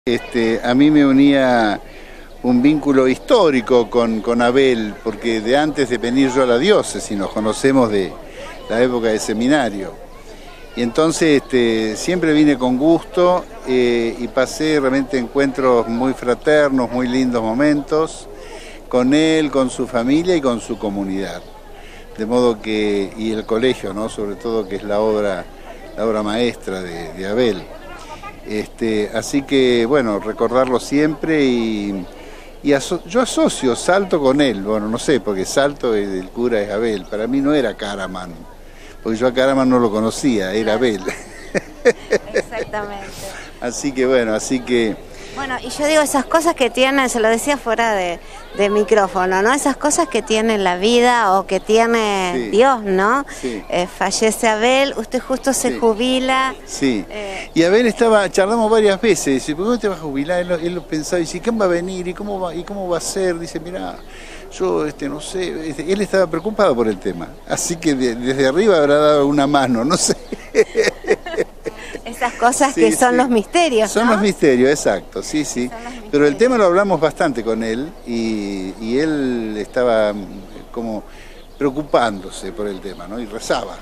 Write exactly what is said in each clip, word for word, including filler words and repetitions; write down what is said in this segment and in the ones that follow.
Este, a mí me unía un vínculo histórico con, con Abel, porque de antes de venir yo a la diócesis nos conocemos de la época de seminario. Y entonces este, siempre vine con gusto eh, y pasé realmente encuentros muy fraternos, muy lindos momentos con él, con su familia y con su comunidad. De modo que, y el colegio, ¿no? Sobre todo, que es la obra, la obra maestra de, de Abel. Este, así que, bueno, recordarlo siempre y, y aso yo asocio Salto con él. Bueno, no sé, porque Salto, el, el cura es Abel. Para mí no era Caraman, porque yo a Caraman no lo conocía, era Abel. Exactamente. Así que, bueno, así que... Bueno, y yo digo, esas cosas que tienen, se lo decía fuera de, de micrófono, ¿no? Esas cosas que tiene la vida o que tiene sí. Dios, ¿no? Sí. Eh, fallece Abel, usted justo se sí. jubila. Sí, eh, y Abel estaba, charlamos varias veces, dice, ¿por qué no te vas a jubilar? Él lo, él lo pensaba, dice, ¿quién va a venir? ¿Y cómo va, y cómo va a ser? Dice, mirá, yo este, no sé, este, él estaba preocupado por el tema, así que de, desde arriba habrá dado una mano, no sé. Esas cosas sí, que son sí. los misterios, Son ¿no? los misterios, exacto, sí, sí. Pero el tema lo hablamos bastante con él y, y él estaba como preocupándose por el tema, ¿no? Y rezaba.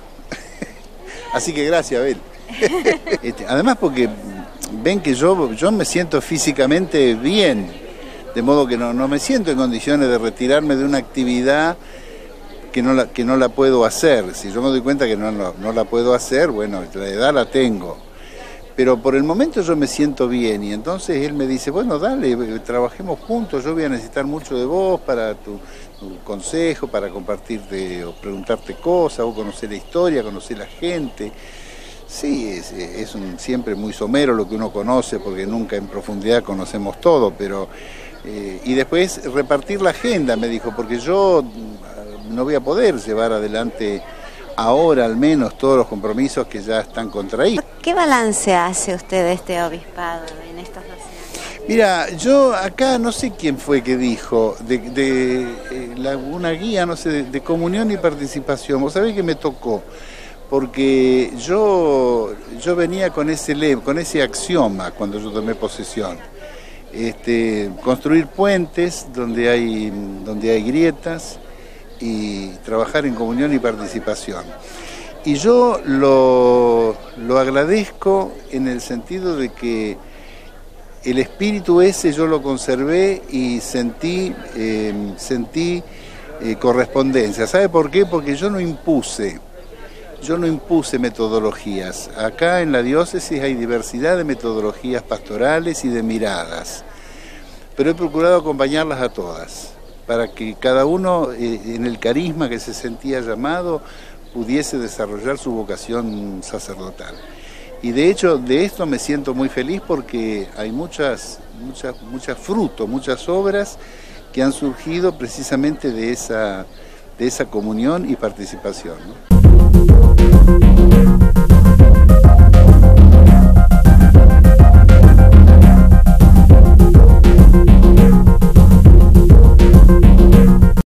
Así que gracias, Abel. Este, además porque ven que yo, yo me siento físicamente bien, de modo que no, no me siento en condiciones de retirarme de una actividad que no la, que no la puedo hacer. Si yo me doy cuenta que no, no, no la puedo hacer, bueno, la edad la tengo. Pero por el momento yo me siento bien y entonces él me dice, bueno, dale, trabajemos juntos, yo voy a necesitar mucho de vos para tu, tu consejo, para compartirte o preguntarte cosas, o conocer la historia, conocer la gente. Sí, es, es un, siempre muy somero lo que uno conoce, porque nunca en profundidad conocemos todo, pero... Eh, y después repartir la agenda, me dijo, porque yo no voy a poder llevar adelante ahora al menos todos los compromisos que ya están contraídos. ¿Qué balance hace usted de este obispado en estos dos años? Mira, yo acá no sé quién fue que dijo, de, de eh, la, una guía, no sé, de, de comunión y participación. Vos sabés que me tocó, porque yo, yo venía con ese, con ese axioma cuando yo tomé posesión. Este, construir puentes donde hay, donde hay grietas y trabajar en comunión y participación. Y yo lo, lo agradezco en el sentido de que el espíritu ese yo lo conservé y sentí, eh, sentí eh, correspondencia. ¿Sabe por qué? Porque yo no impuse, yo no impuse metodologías. Acá en la diócesis hay diversidad de metodologías pastorales y de miradas, pero he procurado acompañarlas a todas, para que cada uno eh, en el carisma que se sentía llamado pudiese desarrollar su vocación sacerdotal. Y de hecho de esto me siento muy feliz porque hay muchas, muchas, muchas frutos, muchas obras que han surgido precisamente de esa, de esa comunión y participación, ¿no?